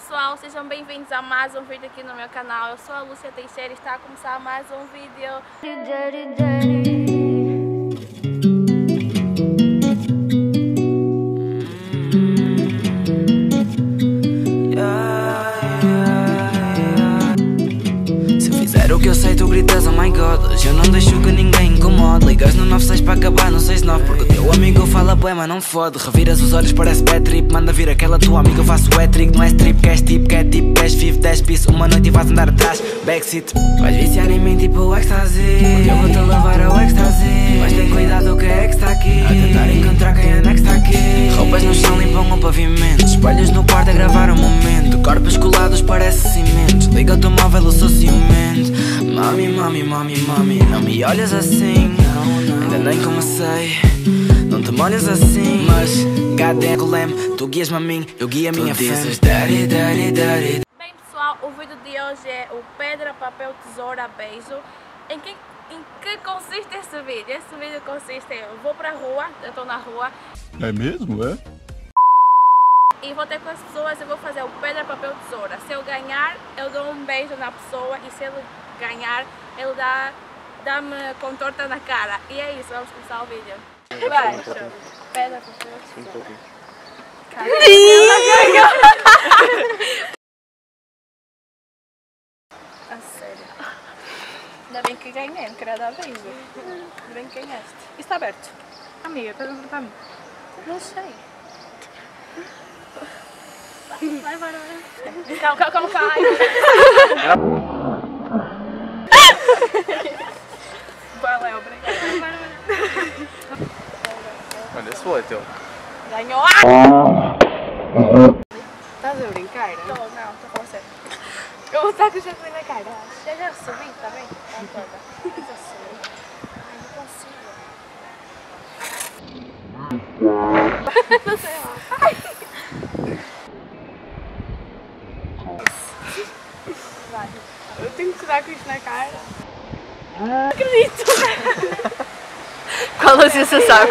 pessoal, sejam bem-vindos a mais um vídeo aqui no meu canal. Eu sou a Lúcia Teixeira e está a começar mais um vídeo. Se eu fizer o que eu sei, tu gritas oh my god. Hoje eu não deixo que ninguém incomode. Ligas no 96 para acabar no 69, porque o teu amigo fala bué, mas não fode. Reviras os olhos, parece bad trip. Manda vir aquela tua amiga, eu faço hat-trick. Não é strip, queres tipo, queres vive 10 piso. Uma noite e vais andar atrás, backseat. Vais viciar em mim tipo o ecstasy, porque eu vou-te levar ao ecstasy. Mas tem cuidado que é que está aqui, a tentar encontrar quem anda que está aqui. Roupas no chão limpam o pavimento, espelhos no quarto a gravar o momento. Corpos colados parece cimento. Liga o teu móvel, eu sou ciumento. Mami, mami, mami, mami, não me olhas assim, ainda nem comecei. Não te molhas assim, mas goddamn golem, tu guias-me a mim, eu guio a minha fé. Daddy, daddy, daddy. Bem pessoal, o vídeo de hoje é o pedra, papel, tesoura, beijo. Em que consiste esse vídeo? Esse vídeo consiste em eu vou pra rua, eu tô na rua. É mesmo, é? E vou ter com as pessoas, eu vou fazer o pedra, papel, tesoura. Se eu ganhar, eu dou um beijo na pessoa, e se ele ganhar, ele dá-me com torta na cara. E é isso, vamos começar o vídeo. Vai, pedra, papel, tesoura. A sério. Ainda bem que ganhei, não queria dar beijo. Ainda bem que ganhaste. Isso está aberto. Amiga, estás a perguntar a mim? Não sei. Vai. Calma. Vai lá, obrigada. Olha, esse foi teu. Ganhou! Estás a brincar? Não, estou com você. Eu vou estar com o shampoo na cara. Já recebi, tá bem? Já recebi. Ai, não consigo. Não sei lá. Vai. Eu tenho que dar com isto na cara. Não acredito. Qual a sensação?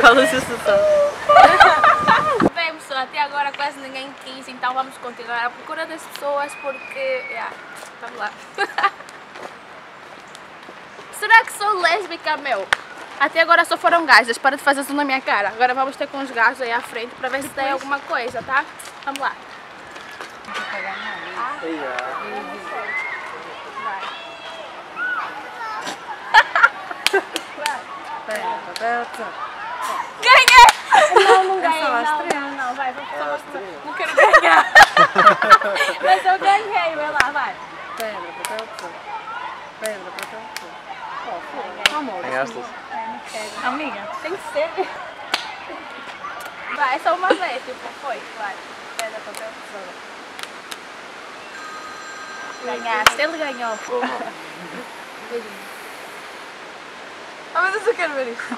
Bem pessoal, até agora quase ninguém quis, então vamos continuar à procura das pessoas porque... vamos lá. Será que sou lésbica, meu? Até agora só foram gajas, para de fazer isso na minha cara. Agora vamos ter com os gajos aí à frente para ver se tem alguma coisa, tá? Vamos lá. Ganhei! Não ganhei, não, vai, não quero ganhar. Mas eu ganhei, vai lá, vai. Pedra, papel, tesoura. Ganhaste? Não quero. Amiga, Tem que ser. Vai, é só uma vez, tipo, foi, vai. Pedra, papel, tesoura. Ganhaste, ele ganhou. ah, mas eu só quero ver isso.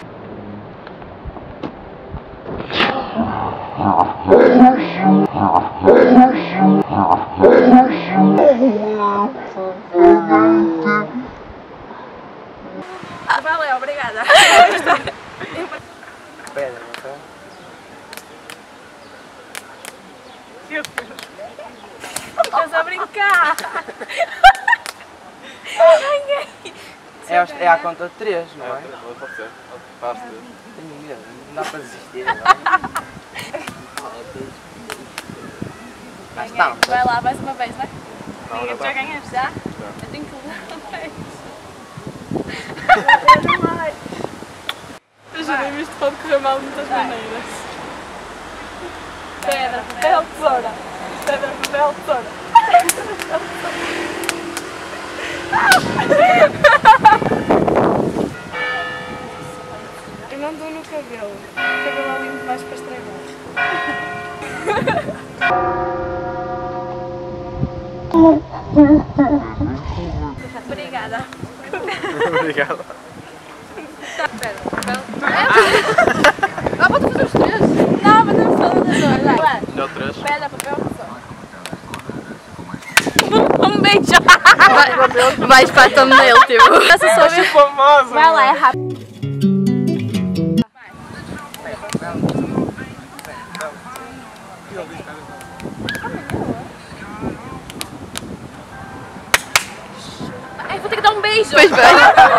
Valeu, obrigada. Pedra, ok? Estás a brincar. Ganhei. É à conta de 3, não é? Pode ser. Faz-te. Tenho medo, não dá para desistir. Mas Ganhei. está. Vai lá, mais uma vez, né? Não, Já ganhaste, já? Eu tenho que levar mais. Eu jurei-me isto pode correr mal de muitas maneiras. Pedra, papel, tesoura. Pedra, papel, tesoura. Eu não dou no cabelo. O cabelo é limpo mais para estragar. Obrigada. Obrigado. Pedra, papel, tesoura. Vamos fazer os três? Não, mas não fazer os dois. Vai. Deu 3. Pedra, papel, tesoura. Um beijo. Vais para a thumbnail, tipo. Essa sou eu. Famosa! Vai lá, é rápido. dá um beijo. Pois bem.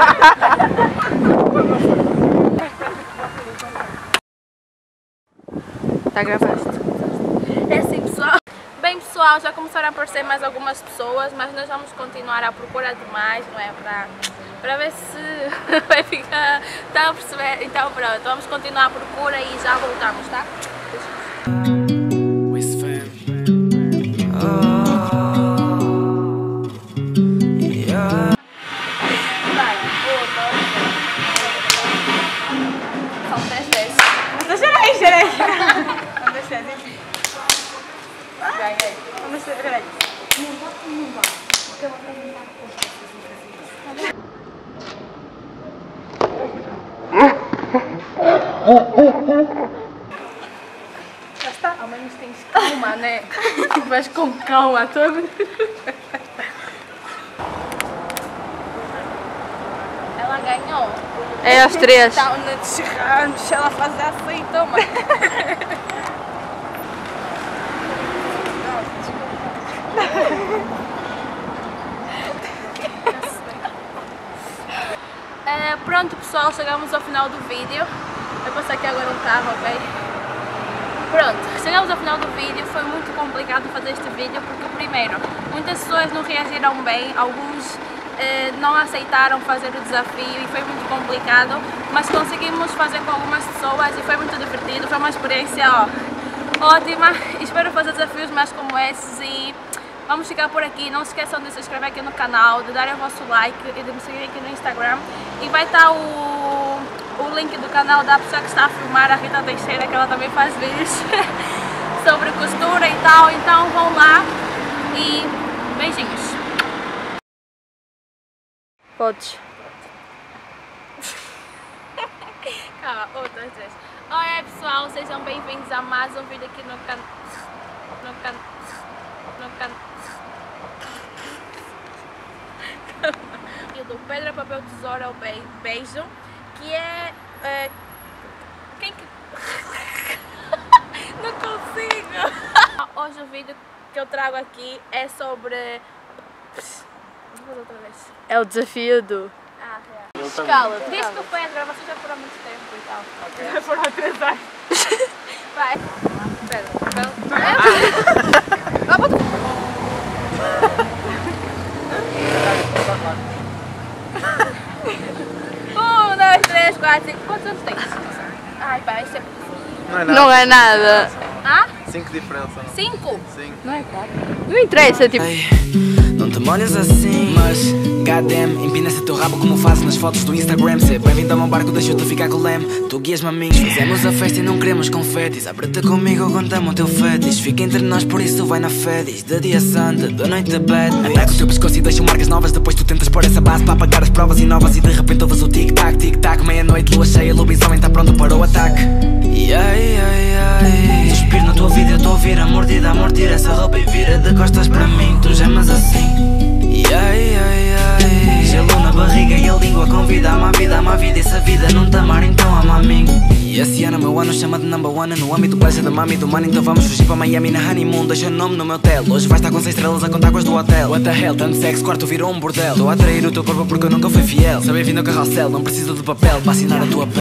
Tá gravaste. É assim, pessoal. Bem, pessoal, já começaram a aparecer mais algumas pessoas, mas nós vamos continuar à procura de mais, não é? Para ver se vai ficar... Estão a perceber? Então pronto, vamos continuar à procura e já voltamos, tá? São 3 vezes. Vamos ver, peraí. Já está? Ao menos tens calma, né? Vais com calma, todo. Ela ganhou. É aos 3. Está onde chegar, deixa ela fazer assim, toma. Pronto, pessoal, chegamos ao final do vídeo. Vou passar aqui agora um carro, ok? Pronto, chegamos ao final do vídeo. Foi muito complicado fazer este vídeo porque, primeiro, muitas pessoas não reagiram bem, alguns não aceitaram fazer o desafio e foi muito complicado, mas conseguimos fazer com algumas pessoas e foi muito divertido, foi uma experiência ótima. Espero fazer desafios mais como esses e vamos ficar por aqui. Não se esqueçam de se inscrever aqui no canal, de darem o vosso like e de me seguir aqui no Instagram. E vai estar o link do canal da pessoa que está a filmar, a Rita Teixeira, que ela também faz vídeos sobre costura e tal. Então vão lá e beijinhos. Podes. Calma, outras vezes. Oi pessoal, sejam bem-vindos a mais um vídeo aqui no canal. Do Pedra, Papel, Tesoura, o beijo, que é... quem que... Não consigo! Hoje o vídeo que eu trago aqui é sobre... Vou fazer outra vez. É o desafio do... Ah, é. Escala. Diz que o Pedra, vocês já foram há muito tempo e tal. Okay. Já foram há 3 anos. Vai. Pedra, Papel... Um, dois, três, quatro, cinco. Quantos anos tens? Ai, pá, isso é... Não é nada. Não é nada. Ah? 5 diferença. 5? Sim. Não é 4. Não interessa, tipo... Ei, não te molhas assim, mas goddamn, empina-se teu rabo como fazes nas fotos do Instagram. Ser bem-vindo ao meu barco, deixa-te ficar com o leme. Tu guias-me a mim, fizemos a festa e não queremos confetis. Abre-te comigo, conta-me o teu fetiche. Fica entre nós, por isso vai na fé. Diz de dia santo, da noite bad. Ataca o teu pescoço e deixa marcas novas. Depois tu tentas pôr essa base para apagar as provas inovas. E de repente ouves o tic-tac, tic-tac. Meia-noite, lua cheia, lobisomem tá pronto para o ataque. Suspiro na tua vida, eu tô a ouvir a mordida. Amor, tira essa roupa e vira de costas para mim. Tu gemas assim. Gelo na barriga e a língua convida. Ama a vida e se a vida não te amar, então ama a mim. E esse ano, meu ano chama de number one. No âmbito pleasure da mami do money. Então vamos fugir para Miami na honeymoon. Deixa o nome no meu tel. Hoje vais estar com 6 estrelas a contar com as do hotel. What the hell, tanto sexo, quarto virou um bordel. Estou a atrair o teu corpo porque eu nunca fui fiel. Seja bem-vindo ao carrossel, não preciso de papel para assinar a tua pele.